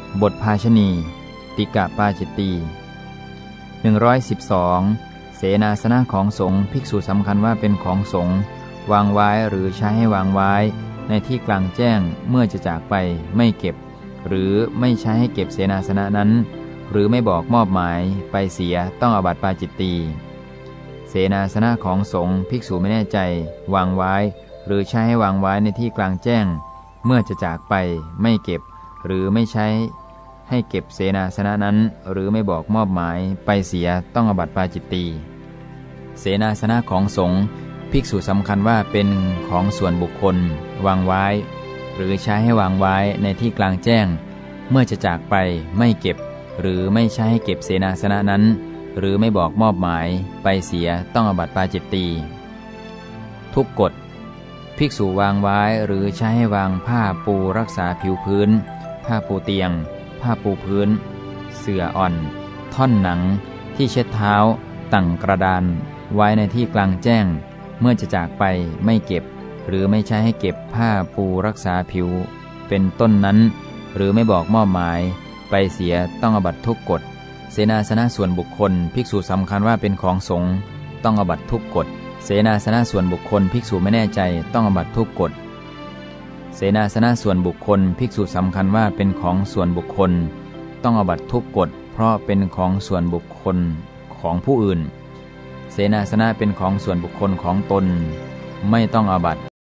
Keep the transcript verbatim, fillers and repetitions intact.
บทภาชณีติกะปาจิตตีหนึ่งร้อยสิบสองเสนาสนะของสงฆ์ภิกษุสำคัญว่าเป็นของสงฆ์วางไว้หรือใช้ให้วางไว้ในที่กลางแจ้งเมื่อจะจากไปไม่เก็บหรือไม่ใช้ให้เก็บเสนาสนะนั้นหรือไม่บอกมอบหมายไปเสียต้องอาบัติปาจิตตีเสนาสนะของสงฆ์ภิกษุไม่แน่ใจวางไว้หรือใช้ให้วางไว้ในที่กลางแจ้งเมื่อจะจากไปไม่เก็บหรือไม่ใช้ให้เก็บเสนาสนะนั้นหรือไม่บอกมอบหมายไปเสียต้องอาบัติปาจิตตีเสนาสนะของสงฆ์ภิกษุสำคัญว่าเป็นของส่วนบุคคลวางไว้หรือใช้ให้วางไว้ในที่กลางแจ้งเมื่อจะจากไปไม่เก็บหรือไม่ใช้ให้เก็บเสนาสนะนั้นหรือไม่บอกมอบหมายไปเสียต้องอาบัติปาจิตตีทุกกฎภิกษุวางไว้หรือใช้ให้วางผ้าปูรักษาผิวพื้นผ้าปูเตียงผ้าปูพื้นเสื่ออ่อนท่อนหนังที่เช็ดเท้าตั้งกระดานไว้ในที่กลางแจ้งเมื่อจะจากไปไม่เก็บหรือไม่ใช้ให้เก็บผ้าปูรักษาผิวเป็นต้นนั้นหรือไม่บอกมอบหมายไปเสียต้องอาบัติทุกกฎเสนาสนะส่วนบุคคลภิกษุสำคัญว่าเป็นของสงฆ์ต้องอาบัติทุกกฎเสนาสนะส่วนบุคคลภิกษุไม่แน่ใจต้องอาบัติทุกกฎเสนาสนะส่วนบุคคลภิกษุสำคัญว่าเป็นของส่วนบุคคลต้องอาบัติทุกกฎเพราะเป็นของส่วนบุคคลของผู้อื่นเสนาสนะเป็นของส่วนบุคคลของตนไม่ต้องอาบัติ